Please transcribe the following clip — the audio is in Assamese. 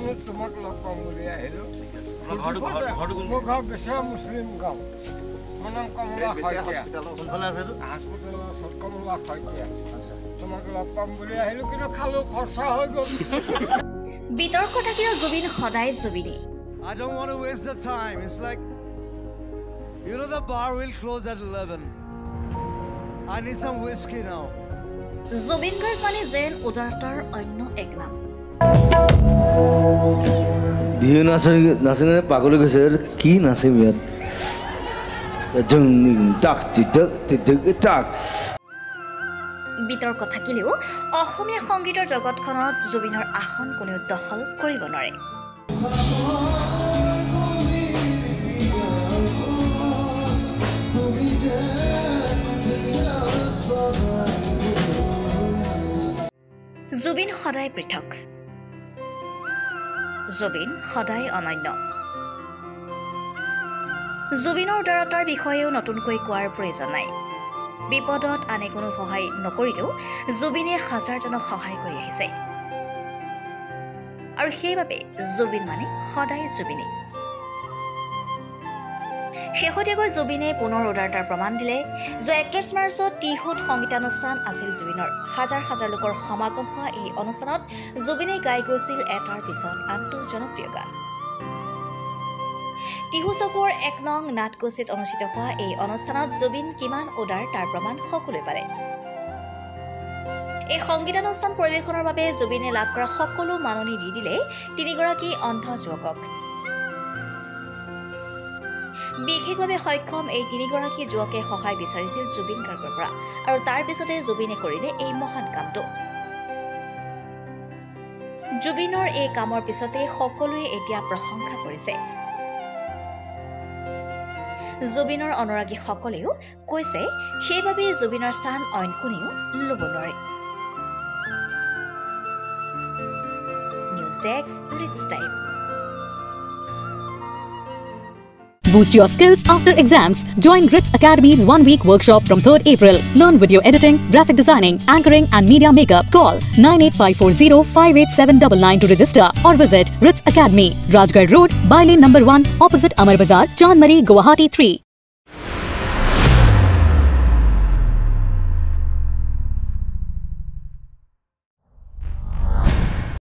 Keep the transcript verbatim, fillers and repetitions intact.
কাৰণত তোমাক লগ পাম বুলি আহিলোঁ। মোৰ ঘৰ বেচেৰা মুছলিম গাঁও। মোৰ নাম কমলা শইকীয়া। হাস্পিটেলৰ ওচৰত কমলা শইকীয়া। তোমাক লগ পাম বুলি আহিলোঁ, কিন্তু খালো খৰচা হৈ গ'ল। বিতৰ্ক থাকিলেও জুবিন সদায় জুবিনী। I don't want to waste the time. It's like, you know, the bar will close at eleven. I need some whiskey now. Zubeen Garg মানে যেন উদাৰতাৰ অন্য এক নাম। বিহু নাচি নাচি পাগল গৈছে, কি নাচিম ইয়াত। বিতৰ্ক থাকিলেও অসমীয়া সংগীতৰ জগতখনত জুবিনৰ আসন কোনেও দখল কৰিব নোৱাৰে। জুবিন সদায় পৃথক, জুবিন সদায় অনন্য। জুবিনৰ উদাৰতাৰ বিষয়েও নতুনকৈ কোৱাৰ প্ৰয়োজন নাই। বিপদত আনে কোনো সহায় নকৰিলেও জুবিনে হাজাৰজনক সহায় কৰি আহিছে, আৰু সেইবাবে জুবিন মানে সদায় জুবিনী। শেহতীয়াকৈ জুবিনে পুনৰ উদাৰতাৰ প্ৰমাণ দিলে। যোৱা একত্ৰিশ মাৰ্চত টিহুত সংগীতানুষ্ঠান আছিল জুবিনৰ। হাজাৰ হাজাৰ লোকৰ সমাগম হোৱা এই অনুষ্ঠানত জুবিনে গাই গৈছিল এটাৰ পিছত আনটো জনপ্ৰিয় গান। টিহু চকুৰ এক নং নাটকুচিত অনুষ্ঠিত হোৱা এই অনুষ্ঠানত জুবিন কিমান উদাৰ তাৰ প্ৰমাণ সকলোৱে পালে। এই সংগীতানুষ্ঠান পৰিৱেশনৰ বাবে জুবিনে লাভ কৰা সকলো মাননি দি দিলে তিনিগৰাকী অন্ধ যুৱকক। বিশেষভাৱে সক্ষম এই তিনিগৰাকী যুৱকে সহায় বিচাৰিছিল জুবিন গাৰ্গৰ পৰা, আৰু তাৰ পিছতে জুবিনে কৰিলে এই মহান কামটো। জুবিনৰ এই কামৰ পিছতে সকলোৱে এতিয়া প্ৰশংসা কৰিছে। জুবিনৰ অনুৰাগীসকলেও কৈছে সেইবাবে জুবিনৰ স্থান অইন কোনেও ল'ব নোৱাৰে। নিউজ ডেস্ক, ৰিটছ time. Boost your skills after exams. Join Grits Academy's one-week workshop from third April. Learn video editing, graphic designing, anchoring and media makeup. Call nine eight five four zero five eight seven nine nine to register or visit Grits Academy, Rajgarh Road, Bailey number one, opposite Amar Bazaar, Chandmari, Guwahati three.